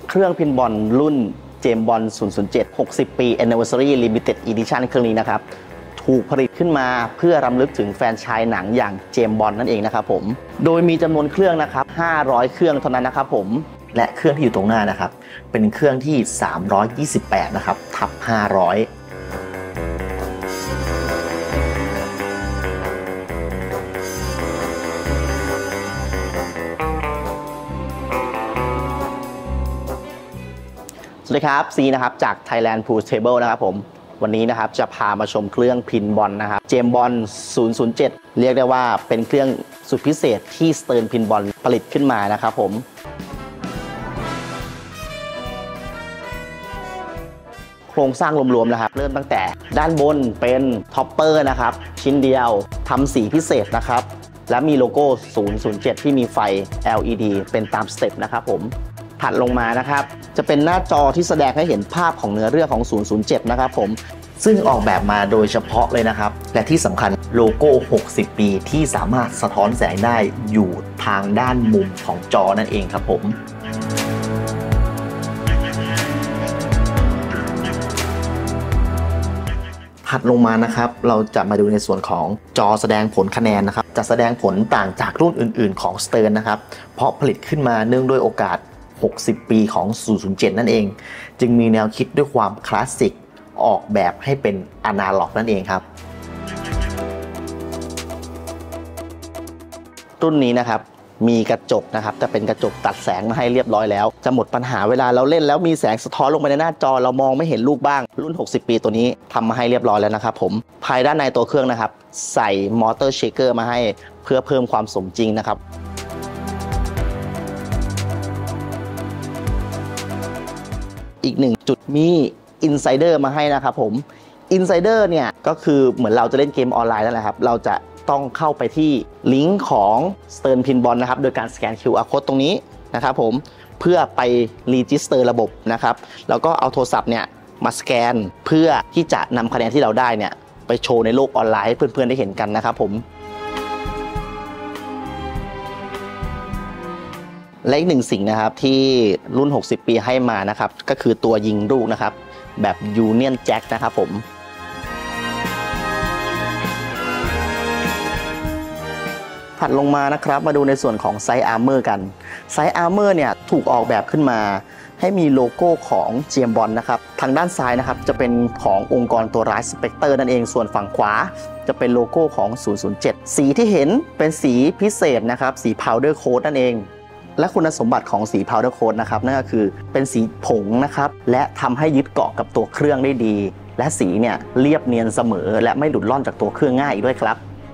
เครื่องพินบอลรุ่นเจมส์บอนด์ 007 60 ปี Anniversary Limited Edition เครื่องนี้นะครับถูกผลิตขึ้นมาเพื่อรำลึกถึงแฟนชายหนังอย่างเจมส์บอนด์นั่นเองนะครับผมโดยมีจำนวนเครื่องนะครับ500เครื่องเท่านั้นนะครับผมและเครื่องที่อยู่ตรงหน้านะครับเป็นเครื่องที่328นะครับทับ500สวัสดีครับซีนะครับจาก Thailand Pool Table นะครับผมวันนี้นะครับจะพามาชมเครื่องพินบอลนะครับเจมส์บอนด์ 007 เรียกได้ว่าเป็นเครื่องสุดพิเศษที่สเติร์นพินบอลผลิตขึ้นมานะครับผมโครงสร้างรวมๆนะครับเริ่มตั้งแต่ด้านบนเป็นท็อปเปอร์นะครับชิ้นเดียวทำสีพิเศษนะครับและมีโลโก้ 007 ที่มีไฟ LED เป็นตามสเต็ปนะครับผมถัดลงมานะครับจะเป็นหน้าจอที่แสดงให้เห็นภาพของเนื้อเรื่องของ 007 นะครับผมซึ่งออกแบบมาโดยเฉพาะเลยนะครับและที่สำคัญโลโก้ 60 ปีที่สามารถสะท้อนแสงได้อยู่ทางด้านมุมของจอนั่นเองครับผมถัดลงมานะครับเราจะมาดูในส่วนของจอแสดงผลคะแนนนะครับจะแสดงผลต่างจากรุ่นอื่นๆของสเติร์นนะครับเพราะผลิตขึ้นมาเนื่องด้วยโอกาส60 ปีของ 007 นั่นเองจึงมีแนวคิดด้วยความคลาสสิกออกแบบให้เป็นอนาล็อกนั่นเองครับรุ่นนี้นะครับมีกระจกนะครับจะเป็นกระจกตัดแสงมาให้เรียบร้อยแล้วจะหมดปัญหาเวลาเราเล่นแล้วมีแสงสะท้อนลงไปในหน้าจอเรามองไม่เห็นลูกบ้างรุ่น60 ปีตัวนี้ทำมาให้เรียบร้อยแล้วนะครับผมภายด้านในตัวเครื่องนะครับใส่มอเตอร์เชคเกอร์มาให้เพื่อเพิ่มความสมจริงนะครับอีกหนึ่งจุดมีอินไซเดอร์มาให้นะครับผมอินไซเดอร์เนี่ยก็คือเหมือนเราจะเล่นเกมออนไลน์นั่นแหละครับเราจะต้องเข้าไปที่ลิงก์ของสเติร์นพินบอลนะครับโดยการสแกน QR Code ตรงนี้นะครับผมเพื่อไปรีจิสเตอร์ระบบนะครับแล้วก็เอาโทรศัพท์เนี่ยมาสแกนเพื่อที่จะนำคะแนนที่เราได้เนี่ยไปโชว์ในโลกออนไลน์ให้เพื่อนๆได้เห็นกันนะครับผมและอีกหนึ่งสิ่งนะครับที่รุ่น60 ปีให้มานะครับก็คือตัวยิงลูกนะครับแบบ Union Jack นะครับผมถัดลงมานะครับมาดูในส่วนของไซส์อาร์เมอร์กันไซส์อาร์เมอร์เนี่ยถูกออกแบบขึ้นมาให้มีโลโก้ของเจมส์บอนด์นะครับทางด้านซ้ายนะครับจะเป็นขององค์กรตัวร้ายสเปกเตอร์นั่นเองส่วนฝั่งขวาจะเป็นโลโก้ของ 007 สีที่เห็นเป็นสีพิเศษนะครับสี Powder Coat นั่นเองและคุณสมบัติของสี Powder Coat นะครับนั่นก็คือเป็นสีผงนะครับและทำให้ยึดเกาะกับตัวเครื่องได้ดีและสีเนี่ยเรียบเนียนเสมอและไม่หลุดล่อนจากตัวเครื่องง่ายอีกด้วยครับ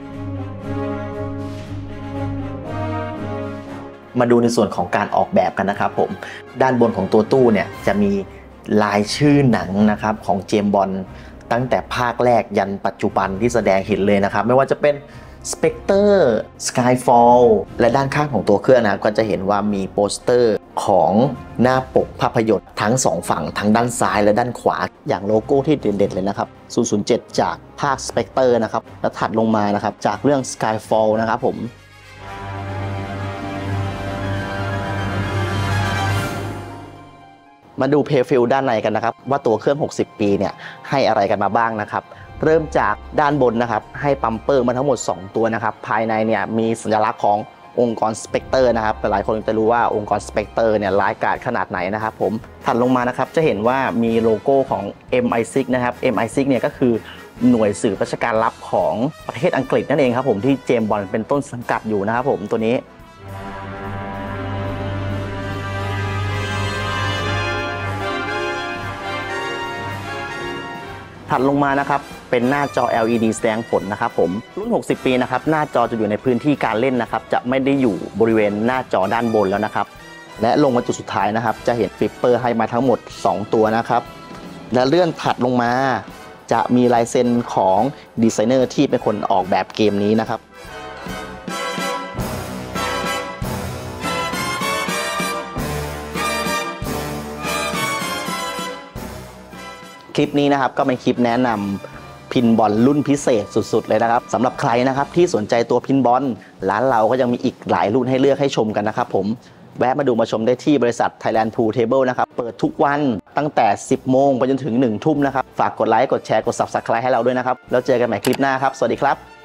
มาดูในส่วนของการออกแบบกันนะครับผมด้านบนของตัวตู้เนี่ยจะมีลายชื่อหนังนะครับของเจมส์บอนด์ตั้งแต่ภาคแรกยันปัจจุบันที่แสดงเห็นเลยนะครับไม่ว่าจะเป็นSpectre Skyfall และด้านข้างของตัวเครื่องนะครับก็จะเห็นว่ามีโปสเตอร์ของหน้าปกภาพยนตร์ทั้ง2ฝั่งทั้งด้านซ้ายและด้านขวาอย่างโลโก้ที่เด่นๆเลยนะครับ 007 จากภาค Spectre นะครับแล้วถัดลงมานะครับจากเรื่อง Skyfall นะครับผมมาดูเพลย์ฟิลด้านในกันนะครับว่าตัวเครื่อง60 ปีเนี่ยให้อะไรกันมาบ้างนะครับเริ่มจากด้านบนนะครับให้ปั๊มเปอร์มาทั้งหมด2ตัวนะครับภายในเนี่ยมีสัญลักษณ์ขององค์กรสเปกเตอร์นะครับหลายคนจะรู้ว่าองค์กรสเปกเตอร์เนี่ยร้ายกาจขนาดไหนนะครับผมถัดลงมานะครับจะเห็นว่ามีโลโก้ของ MI6 นะครับ MI6 เนี่ยก็คือหน่วยสืบราชการลับของประเทศอังกฤษนั่นเองครับผมที่เจมส์บอนด์เป็นต้นสังกัดอยู่นะครับผมตัวนี้ถัดลงมานะครับเป็นหน้าจอ LED แสดงผลนะครับผมรุ่น60 ปีนะครับหน้าจอจะอยู่ในพื้นที่การเล่นนะครับจะไม่ได้อยู่บริเวณหน้าจอด้านบนแล้วนะครับและลงมาจุดสุดท้ายนะครับจะเห็นฟลิปเปอร์ให้มาทั้งหมด2ตัวนะครับและเลื่อนถัดลงมาจะมีลายเซ็นของดีไซเนอร์ที่เป็นคนออกแบบเกมนี้นะครับคลิปนี้นะครับก็เป็นคลิปแนะนำพินบอลรุ่นพิเศษสุดๆเลยนะครับสำหรับใครนะครับที่สนใจตัวพินบอลร้านเราก็ยังมีอีกหลายรุ่นให้เลือกให้ชมกันนะครับผมแวะมาดูมาชมได้ที่บริษัท Thailand Pool Table นะครับเปิดทุกวันตั้งแต่ 10 โมงไปจนถึง 1 ทุ่มนะครับฝากกดไลค์กดแชร์กด Subscribe ให้เราด้วยนะครับแล้วเจอกันใหม่คลิปหน้าครับสวัสดีครับ